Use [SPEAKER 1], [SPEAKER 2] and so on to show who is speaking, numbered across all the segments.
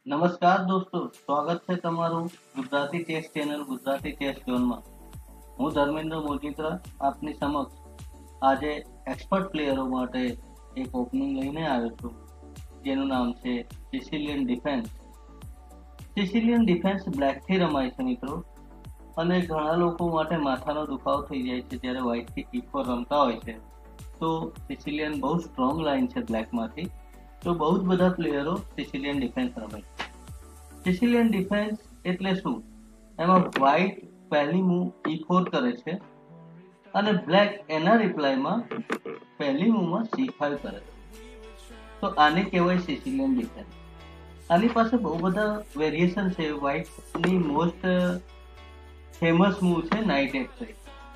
[SPEAKER 1] નમસ્કાર દોસ્તો, સ્વાગત છે તમારું Gujarati chess channel Gujarati chess ઝોનમાં. હું ધર્મેન્દ્ર મોજીદ્રા આપની સમક્ષ આજે એક્સપર્ટ પ્લેયરો માટે એક ઓપનિંગ લઈને આવ્યો છું, જેનું નામ છે સિસિલિયન ડિફેન્સ. સિસિલિયન ડિફેન્સ બ્લેકથી રમાય છે મિત્રો, અને ઘણા લોકો માટે માથાનો દુખાવો થઈ જાય છે જ્યારે વ્હાઇટથી E4 રમતા હોય છે. તો સિસિલિયન બહુ સ્ટ્રોંગ લાઇન છે બ્લેકમાંથી, તો બહુ જ બધા પ્લેયરો સિસિલિયન ડિફેન્સ રમે છે. સિસિલિયન ડિફેન્સ એટલે શું? એમાં વ્હાઇટ પહેલી મૂવ E4 કરે છે અને બ્લેક એના રિપ્લાયમાં પહેલી મૂવમાં C5 કરે છે. તો આને કહેવાય સિસિલિયન ડિફેન્સ. આની પાસે બહુ બધા વેરિએશન છે. વ્હાઇટની મોસ્ટ ફેમસ મૂવ છે નાઇટ F3.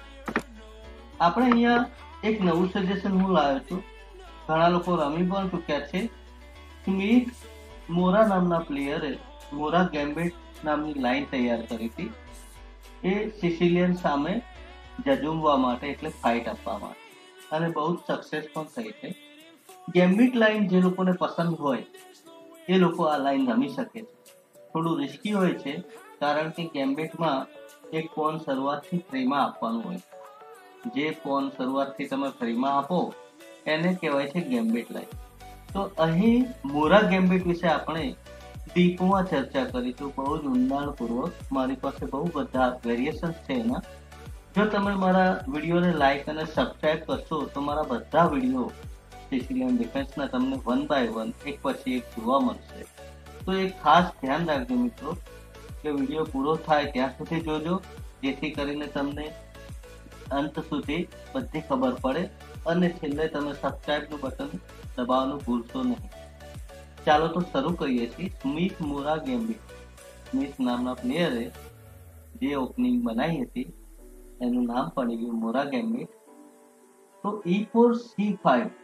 [SPEAKER 1] આપણે અહીંયા એક નવું સજેશન હું લાવ્યો છું, ઘણા લોકો રમી પણ ચૂક્યા છે. સ્મિથ મોરા નામના પ્લેયરે મોરા ગેમ્બિટ નામની લાઈન તૈયાર કરી હતી, એ સિસિલિયન સામે જજુમવા માટે, એટલે ફાઇટ આપવા માટે, અને બહુ જ સક્સેસ પણ થઈ છે. ગેમ્બિટ લાઈન જે લોકોને પસંદ હોય એ લોકો આ લાઈન રમી શકે છે. થોડું રિસ્કી હોય છે, કારણ કે ગેમ્બિટમાં એક પોન શરૂઆતથી ફ્રીમાં આપવાનું હોય. જે પોન શરૂઆતથી તમે ફ્રીમાં આપો એને કહેવાય છે ગેમ્બિટ લાઈન. તો અહીં મોરા ગેમ્બિટ વિશે આપણે ડીપમાં ચર્ચા કરીશું, બહુ જ ઊંડાણપૂર્વક. મારી પાસે બહુ બધા વેરિએશન્સ છે એના. જો તમે મારા વિડીયોને લાઈક અને સબસ્ક્રાઇબ કરશો તો મારા બધા વિડીયો સિસિલિયન ડિફેન્સના તમને વન બાય વન એક પછી એક જોવા મળશે. તો એક ખાસ ધ્યાન રાખજો મિત્રો કે વિડીયો પૂરો થાય ત્યાં સુધી જોજો, જેથી કરીને તમને અંત સુધી બધી ખબર પડે, અને છેલ્લે તમે સબસ્ક્રાઇબનું બટન દબાવવાનું ભૂલશો નહીં. ચાલો તો શરૂ કરીએ છીએ. સ્મિથ મોરા ગેમ્બિટ. સ્મિથ નામના પ્લેયરે જે ઓપનિંગ બનાવી હતી એનું નામ પડી ગયું મોરા ગેમ્બિટ. તો E4 C5.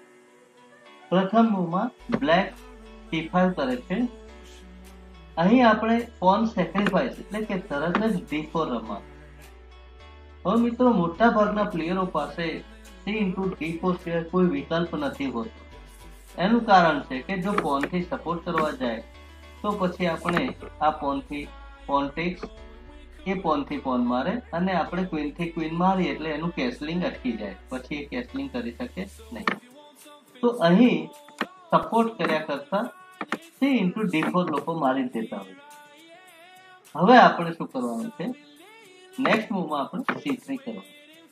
[SPEAKER 1] પ્રથમ મૂવમાં બ્લેક C5 કરે છે. અહીં આપણે પોન સેક્રિફાઈસ એટલે કે તરત જ D4 રમવા. હવે મિત્રો, મોટા ભાગના પ્લેયરો પાસે C×D4 સિવાય કોઈ વિકલ્પ નથી હોતો. એનું કારણ છે કે જો પોનથી સપોર્ટ કરવા જાય તો પછી આપણે આ પોનથી પોન ટેક્સ, એ પોનથી પોન મારે, અને આપણે ક્વીનથી ક્વીન મારીએ એટલે એનું કેસલિંગ અટકી જાય, પછી એ કેસલિંગ કરી શકે નહીં. તો અહીં સપોર્ટ કર્યા કરતા C×D4 લોકો મારી દેતા હોય. હવે આપણે શું કરવાનું છે? નેક્સ્ટ મૂવમાં આપણે C3 કરવાનું.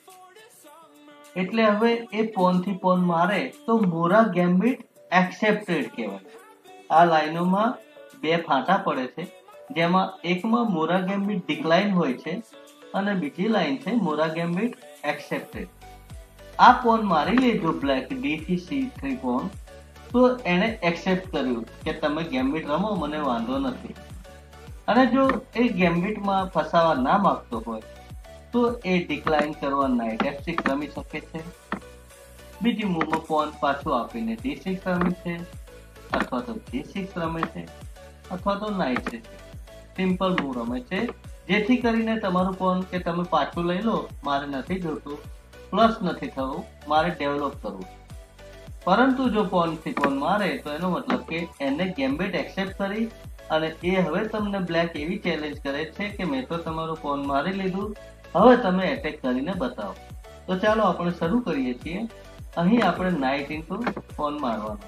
[SPEAKER 1] એટલે હવે એ પોનથી પોન મારે તો મોરા ગેમ્બિટ એક્સેપ્ટેડ કહેવાય. આ લાઈનોમાં બે ફાંટા પડે છે, જેમાં એકમાં મોરા ગેમ્બિટ ડિક્લાઇન હોય છે અને બીજી લાઈન છે મોરા ગેમ્બિટ એક્સેપ્ટેડ. આ પોન મારી લીધો બ્લેક D થી C3 પોન, તો એને એક્સેપ્ટ કર્યું કે તમે ગેમ્બિટ રમો, મને વાંધો નથી. અને જો એ ગેમ્બિટમાં ફસાવા ના માંગતો હોય તો એ ડિક્લાઇન કરવા નાઇટ F6 રમી શકે છે. બીજી મૂવમાં પોન પાછું આપીને D6 રમે છે, અથવા તો G6 રમે છે, અથવા તો નાઇટ C6. સિમ્પલ મૂવ રમે છે, જેથી કરીને તમારું પોન કે તમે પાછું લઈ લો, મારે નથી જોતું, પ્લસ નથી થવું, મારે ડેવલપ કરવું. પરંતુ જો પોનથી પોન મારે તો એનો મતલબ કે એને ગેમ્બિટ એક્સેપ્ટ કરી, અને એ હવે તમને બ્લેક એવી ચેલેન્જ કરે છે કે મેં તો તમારું પોન મારી લીધું, હવે તમે એટેક કરીને બતાવો. તો ચાલો આપણે શરૂ કરીએ છીએ. અહીં આપણે નાઇટ ઇન્ટુ પોન મારવાનું.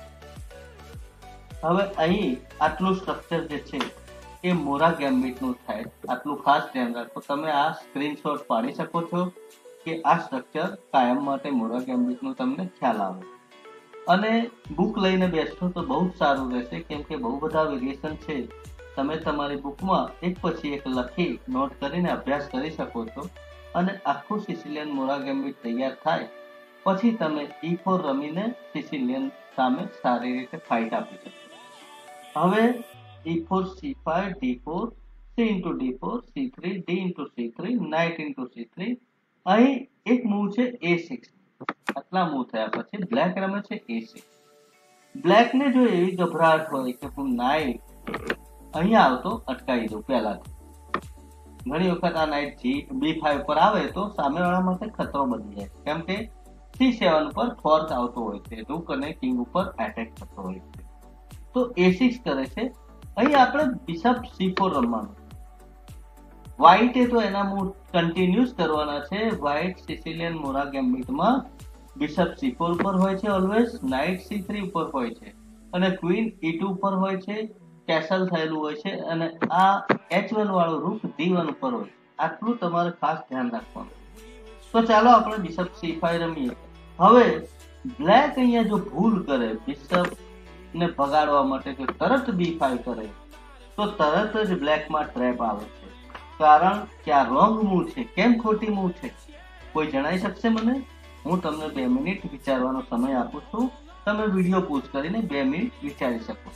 [SPEAKER 1] હવે અહીં આટલું સ્ટ્રક્ચર જે છે એ મોરા ગેમ્બિટનું થાય. આટલું ખાસ ધ્યાન રાખો. તમે આ સ્ક્રીનશોટ પાડી શકો છો કે આ સ્ટ્રક્ચર કાયમ માટે મોરા ગેમ્બિટનું તમને ખ્યાલ આવે. અને બુક લઈને બેસશો તો બહુ જ સારું રહેશે, કેમ કે બહુ બધા વેરિએશન છે. તમે તમારી બુકમાં એક પછી એક લખી નોટ કરીને અભ્યાસ કરી શકો છો, અને આખું સિસિલિયન મોરા ગેમ્બિટ તૈયાર થાય પછી તમે E4 રમીને સિસિલિયન સામે સારી રીતે ફાઇટ આપી શકો. હવે E4 C5 D4 C×D4 C3 D×C3 knight×C3. અહીં એક મૂવ છે A6. આટલા મૂવ થયા પછી બ્લેક રમે છે A6. બ્લેકને જો એવી ગભરાટ હોય કે હું નાઇટ અહીંયા આવતો અટકાવી દઉં પહેલાથી. ઘણી વખત આ નાઇટ B5 પર આવે તો સામેવાળા માટે ખતરો બની જાય, કેમ કે C7 પર ફોર્સ આવતો હોય છે, રૂક અને કિંગ ઉપર એટેક થતો હોય છે. તો A6 કરે છે, અહીં આપણે બિશપ c4 રમવાનું. વ્હાઈટે તો એના મૂવ કન્ટિન્યુઅસ કરવાના છે. વ્હાઈટ સિસિલિયન મોરા ગેમ્બિટમાં બિશપ c4 ઉપર હોય છે ઓલવેઝ, નાઇટ c3 ઉપર હોય છે અને ક્વીન e2 ઉપર હોય છે, કેસલ થયેલું હોય છે અને આ h1 વાળો રૂક d1 ઉપર હોય. આટલું તમારે ખાસ ધ્યાન રાખવાનું. તો ચાલો આપણે બિશપ c5 રમીએ. હવે બ્લેક અહીંયા જો ભૂલ કરે બિશપ ને ભગાડવા માટે જો તરત b5 કરે તો તરત જ બ્લેકમાં ટ્રેપ આવે છે. કારણ કે આ રોંગ મૂવ છે. કેમ ખોટી મૂવ છે કોઈ જણાવી શકશે મને? હું તમને 2 મિનિટ વિચારવાનો સમય આપું છું. તમે વિડીયો પોઝ કરીને 2 મિનિટ વિચારી શકો.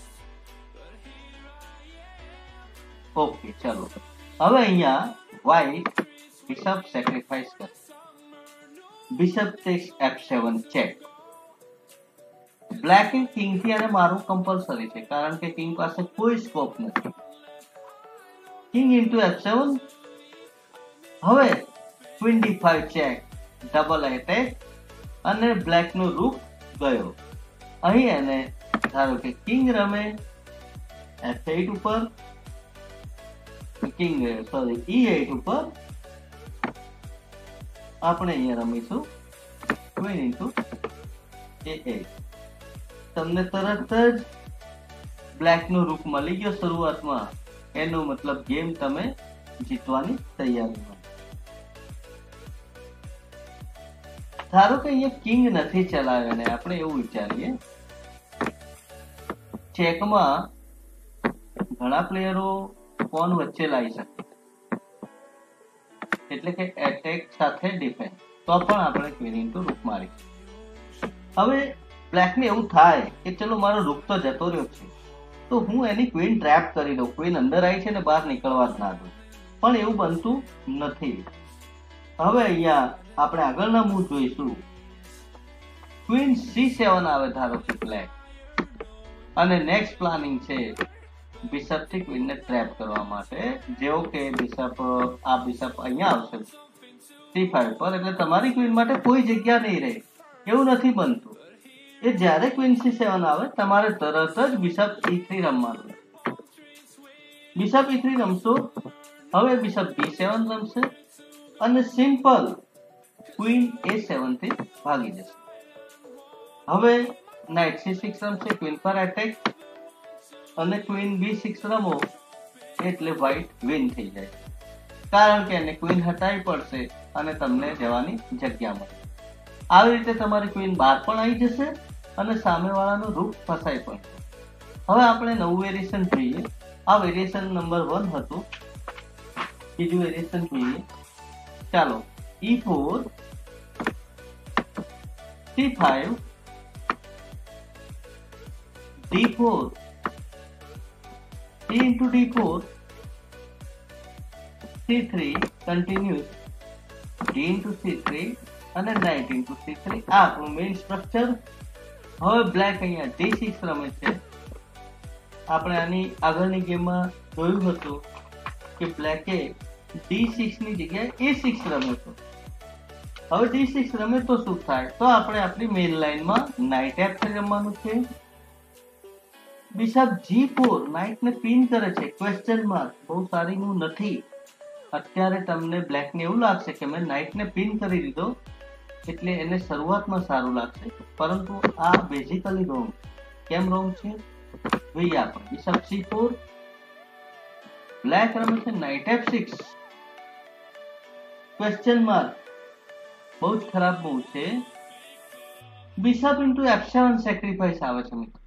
[SPEAKER 1] ઓકે ચાલો. હવે અહીંયા વ્હાઈટ બિશપ સેક્રિફાઈસ કરે. Bishop takes f7 check. Black એ કિંગ થી અને મારું કમ્પલસરી છે કારણ કે કિંગ પાસે કોઈ સ્કોપ નથી. King into f7. હવે queen d5 check, double attack અને બ્લેક નો રૂક ગયો. અહીં એને ધારો કે કિંગ રમે f8 ઉપર, કિંગ સોરી e8 ઉપર. આપણે અહીંયા રમીશું ક્વીન ઇન્ટુ a8. તમને તરત જ બ્લેક નો રૂક મળી ગયો શરૂઆતમાં. એનો મતલબ ગેમ તમે જીતવાની તૈયારીમાં. ધારો કે અહીંયા કિંગ નથી ચલાવ્યો ને આપણે એવું વિચારીએ ચેકમાં ઘણા પ્લેયરો પોન વચ્ચે લાવી શકે, એટલે કે એટેક સાથે ડિફેન્સ, તો પણ આપણે ક્વીન ઇન્ટુ રૂક મારી. હવે બ્લેકને એવું થાય કે ચલો મારો રૂક તો જતો રહ્યો છે તો હું એની ક્વીન ટ્રેપ કરી દઉં. ક્વીન અંદર આવી છે ને બહાર નીકળવા જ ના દઉં. પણ એવું બનતું નથી. હવે અહીંયા આપણે આગળના મૂવ જોઈશું. ક્વીન c7 આવે ધારો કે બ્લેક, અને નેક્સ્ટ પ્લાનિંગ છે બિશપ થી ક્વીન ને ટ્રેપ કરવા માટે. જેવો કે બિશપ અહીંયા આવશે c5 પર, એટલે તમારી ક્વીન માટે કોઈ જગ્યા નહીં રહે. એવું નથી બનતું. એ જ્યારે ક્વીન c7 આવે તમારે તરત જ બિશપ e3 રમવાનું. બિશપ e3 રમશો. હવે બિશપ b7 રમશે અને સિમ્પલ ક્વીન a7 થી ભાગી જશે. હવે નાઇટ c6 રમશે, ક્વીન પર એટેક, અને ક્વીન b6 રમો એટલે વ્હાઈટ વિન થઈ જાય. કારણ કે એને ક્વીન હટાવી પડશે અને તમને જવાની જગ્યા મળે. આવી રીતે તમારી ક્વીન બહાર પણ આવી જશે અને સામેવાળાનો રૂક ફસાઈ પડશે. હવે આપણે નવું વેરિએશન જોઈએ. આ વેરિએશન નંબર 1 હતું. બીજું વેરિએશન જોઈએ. ચાલો e4 c5 d4 c into d4 c3 continues d into c3 અને knight into c3. આ આપણું મેઇન સ્ટ્રક્ચર. હવે બ્લેક અહીંયા d6 રમે છે. આપણે આની આગળની ગેમમાં જોયું હતું કે બ્લેકે d6 ની જગ્યાએ a6 રમે છે. હવે d6 રમે તો શું થાય? તો આપણે આપણી મેઇન લાઈનમાં નાઇટ f3 રમવાનું છે. બિશપ g4 નાઇટ ને પિન કરે છે. Question mark. બહુ સારી મૂવ નથી. અત્યારે તમને બ્લેક ને એવું લાગશે કે મેં નાઇટ ને પિન કરી દીધો એટલે એને શરૂઆતમાં સારું લાગશે, પરંતુ આ બેઝિકલી રોંગ. કેમ રોંગ છે જોઈએ આપણે. બિશપ c4, બ્લેક રમે છે નાઇટ f6, ક્વેશ્ચન માર્ક. બહુ જ ખરાબ મૂવ છે. બિશપ ઇન્ટુ f7 સેક્રિફાઈસ આવે છે મિત્રો.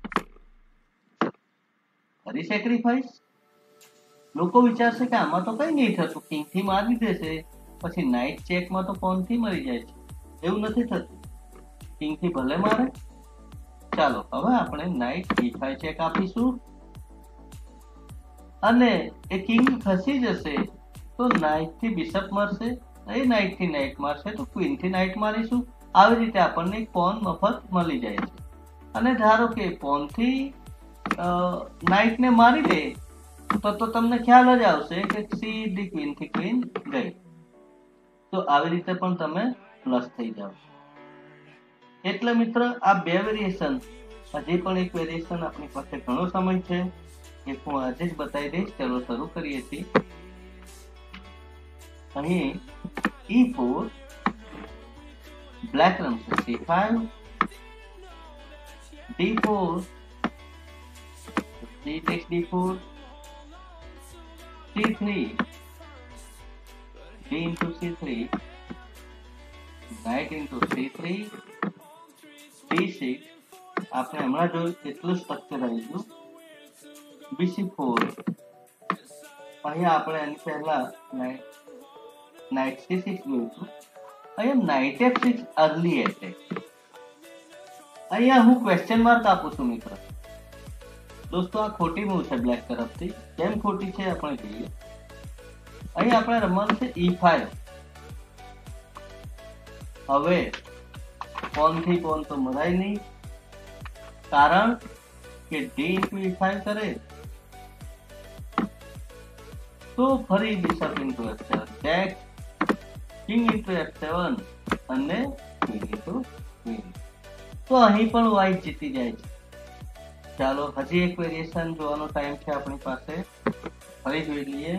[SPEAKER 1] ફરી સેક્રિફાઈસ. લોકો વિચારશે કે આમાં તો કઈ નહીં થતું, કિંગ થી મારી દેશે, પછી નાઇટ ચેકમાં તો પોન થી મરી જાય છે. એવું નથી થતું. કિંગ થી ભલે મારે. ચાલો હવે આપણે નાઇટ e5 ચેક આપીશું અને એ કિંગ ખસી જશે તો નાઇટ થી બિશપ મારશે, એ નાઇટ થી નાઇટ મારશે તો ક્વીન થી નાઇટ મારીશું. આવી રીતે આપણને એક પોન મફત મળી જાય છે. અને ધારો કે પોન થી નાઇટ ને મારી દે તો તમને ખ્યાલ જ આવશે કે સીધી ક્વીન થી ક્વીન ગઈ. તો આવી રીતે પણ તમે પ્લસ થઈ જાવ. એટલે મિત્ર આ બે વેરિએશન, હજી પણ એક વેરિએશન આપણી પાસે ઘણો સમય છે. એક હું આજે જ બતાવી દઈશ. ચલો શરૂ કરીએ છીએ. અહીં E4 બ્લેક રમશે C5, D4 C takes D4, C3 D into C3, knight into C3, D6 આપણે હમણાં જોયું એટલું સ્ટ્રક્ચર આવી ગયું. BC4 અહીંયા આપણે એની પહેલા નાઇટ C6 જોઈશું. અહીંયા નાઇટ F6 અર્લી એટેક. અહીંયા હું ક્વેશ્ચન માર્ક આપું છું મિત્ર. દોસ્તો આ ખોટી મૂવ છે બ્લેક તરફથી. કેમ ખોટી છે આપણે જોઈએ. અહીં આપણે રમવાનું છે E5. હવે પોન થી પોન તો મરાય નહીં, કારણ કે D into E5 કરે તો ફરી bishop into F7 back, king into F7 અને ક્વીન into ક્વીન. તો અહીં પણ વ્હાઈટ જીતી જાય છે. ચાલો હજી એક વેરિએશન જોવાનો ટાઈમ છે આપણી પાસે. ફરી જોઈ લઈએ.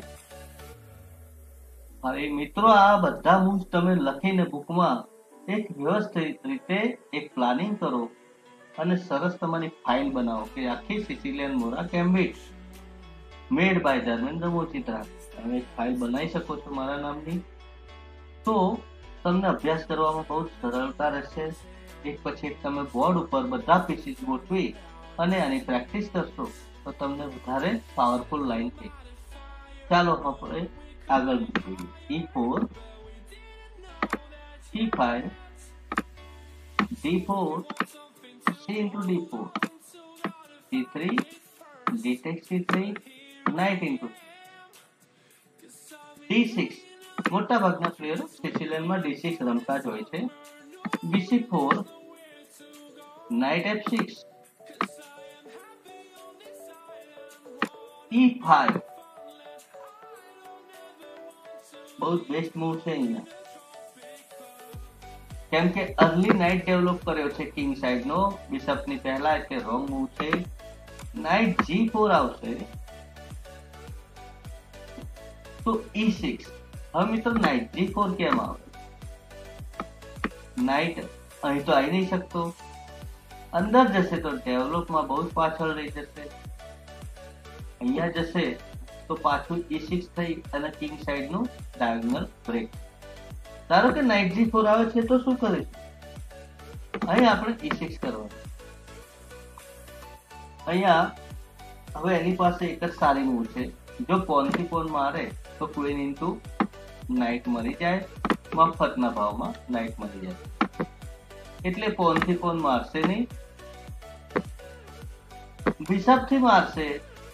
[SPEAKER 1] હવે મિત્રો આ બધા મૂવ્સ તમે લખીને બુકમાં એક વ્યવસ્થિત રીતે એક પ્લાનિંગ કરો અને સરસ તમારી ફાઇલ બનાવો કે આખી Sicilian Morra gambit made by Dharmendra Mochitra. તમે એક ફાઇલ બનાવી શકો છો મારા નામની. તો તમને અભ્યાસ કરવામાં બહુ સરળતા રહેશે. એક પછી એક તમે બોર્ડ ઉપર બધા પીસીસ ગોઠવી અને આની પ્રેક્ટિસ કરશો તો તમને વધારે પાવરફુલ લાઈન થઈ. ચાલો આપણે આગળ જોઈએ. E4 C5 D4 C into D4 C3 D takes C3 knight into D6. મોટા ભાગના પ્લેયરો સિસિલિયનમાં D6 રમતા જ હોય છે. BC4 knight F6 E5 બહુ બેસ્ટ મૂવ છે અહીંયા, કેમ કે અર્લી નાઇટ ડેવલપ કર્યો છે કિંગ સાઈડ નો બિશપ ની પહેલા, એટલે રોંગ મૂવ છે. નાઇટ G4 આવશે તો E6. હવે મિત્રો નાઇટ G4 કેમ આવે? નાઇટ અહીં તો આવી નહીં શકતો, અંદર જશે તો ડેવલપમાં બહુ જ પાછળ રહી જશે. અહીંયા જશે તો પાછું E6 થઈ અને કિંગ સાઈડ નું ડાયગોનલ બ્રેક. ધારો કે નાઇટ G4 આવે છે તો શું કરીશું? અહીં આપણે E6 કરવાનું. અહીંયા હવે એની પાસે એક જ સારી મૂવ છે. જો પોન થી પોન મારે તો ક્વીન ઇન્ટુ નાઇટ મરી જાય, મફતના ભાવમાં નાઇટ મરી જાય. એટલે પોન થી પોન મારશે નહીં. બિશપ થી મારશે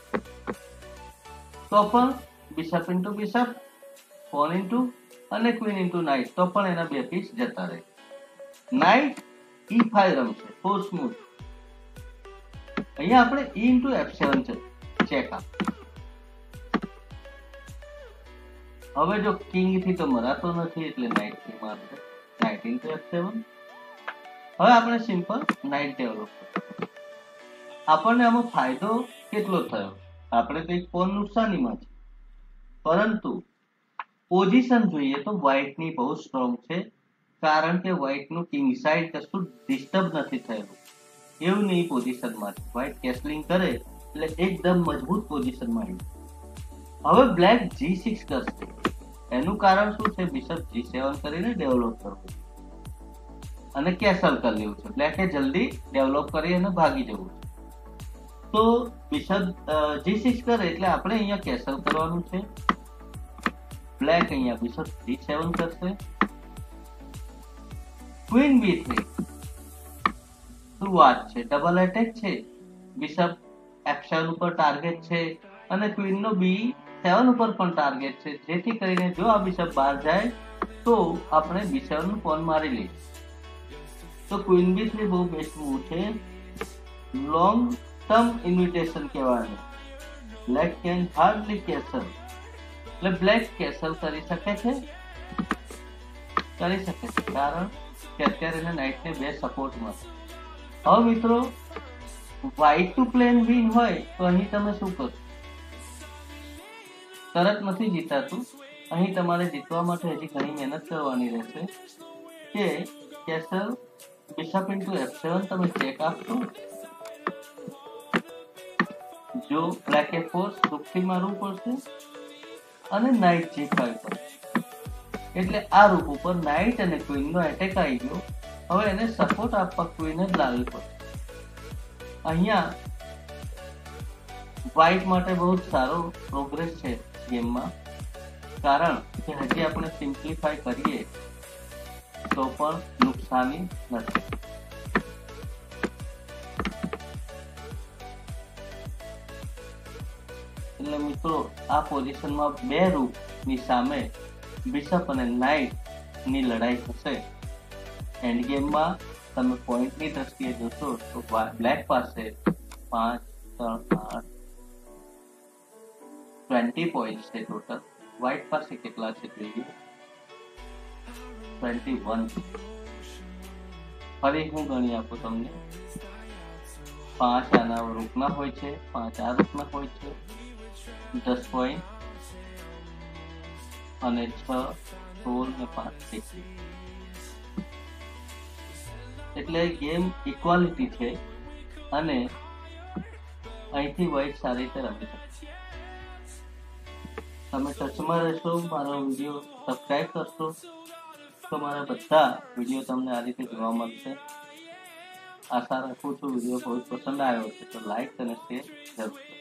[SPEAKER 1] તો પણ bishop into bishop, pawn into અને ક્વીન ઇન્ટુ નાઇટ, તો પણ એના બે પીસ જતા રહે. નાઇટ E5 રમશે ફોર્સ મૂવ. અહીંયા આપણે E ઇન્ટુ F7 ચેક આપ. હવે જો કિંગ થી તો મરાતો નથી એટલે નાઇટ થી મારશે, નાઇટ ઇન્ટુ F7. હવે આપણે સિમ્પલ નાઇટ ડેવલપ કરીએ. આપણને આમાં ફાયદો કેટલો થયો? આપણે તો એક પોન નુકસાનીમાં છે, પરંતુ પોઝિશન જોઈએ તો વ્હાઈટ ની બહુ સ્ટ્રોંગ છે, કારણ કે વ્હાઈટ નું કિંગ સાઈડ કશું ડિસ્ટર્બ નથી થયેલું. એવું નહીં પોઝિશનમાં છે. વ્હાઈટ કેસલિંગ કરે એટલે એકદમ મજબૂત પોઝિશનમાં આવ્યું. હવે બ્લેક G6 કરશે. એનું કારણ શું છે? બિશપ G7 કરીને ડેવલપ કરવું અને કેસલ કરી લેવું છે. બ્લેકે જલ્દી ડેવલપ કરી અને ભાગી જવું છે. તો બિશપ G6 કરે એટલે આપણે અહીંયા કેસલ કરવાનું છે. બ્લેક અહીંયા બિશપ G7 કરશે. ક્વીન B3 શું વાત છે? ડબલ એટેક છે. બિશપ F7 ઉપર ટાર્ગેટ છે અને ક્વીન નો B7 ઉપર પણ ટાર્ગેટ છે, જેથી કરીને જો આ બિશપ બહાર જાય તો આપણે B7 નું પોન મારી લઈશું. તો ક્વીન B3 બહુ બેસ્ટ મૂવ છે. લોંગ ટર્મ ઇન્વિટેશન કહેવાય. Black can hardly castle. એટલે બ્લેક કેસલ કરી શકે છે, કારણ કે અત્યારે એને નાઇટને બે સપોર્ટ મળે. હવે મિત્રો વ્હાઈટ ટુ પ્લેન વિન હોય તો અહીં તમે શું કરો? તરત નથી જીતાતું. અહીં તમારે જીતવા માટે હજી ઘણી મહેનત કરવાની રહેશે. કે કેસલ બિશપ ઇન્ટુ f7 તમે ચેક આપશો. જો બ્લેક e4 રૂપથી મારવું પડશે અને નાઇટ g5 પર. એટલે આ રૂપ ઉપર નાઇટ અને ક્વીન નો એટેક આવી ગયો. હવે એને સપોર્ટ આપવા ક્વીન જ લાવવી પડશે. અહીંયા વ્હાઈટ માટે બહુ જ સારો પ્રોગ્રેસ છે ગેમમાં, કારણ કે હજી આપણે સિમ્પ્લિફાય કરીએ તો પણ નુકસાની નથી. એટલે મિત્રો આ પોઝિશનમાં બે રૂપની સામે બિશપ અને નાઇટ ની લડાઈ થશે. એન્ડ ગેમમાં તમે પોઈન્ટની દ્રષ્ટિએ જોશો તો બ્લેક પાસે 5, 3, 8, 20 પોઈન્ટ છે ટોટલ. વ્હાઈટ પાસે કેટલા છે જોઈએ? 21. ફરી હું ગણી આપું તમને. 5 આના રૂપના હોય છે, 5 આ રૂપના હોય છે, 10 પોઈન્ટ અને 6, 16 ને 5 6. એટલે ગેમ ઇક્વાલિટી છે અને અહીંથી વ્હાઈટ સારી રીતે રમી શકશે. તમે ટચમાં રહેશો, મારો વિડીયો સબસ્ક્રાઈબ કરશો તો મારા બધા વિડીયો તમને આ રીતે જોવા મળશે. આશા રાખું છું વિડીયો બહુ પસંદ આવ્યો છે તો લાઈક અને શેર જરૂર.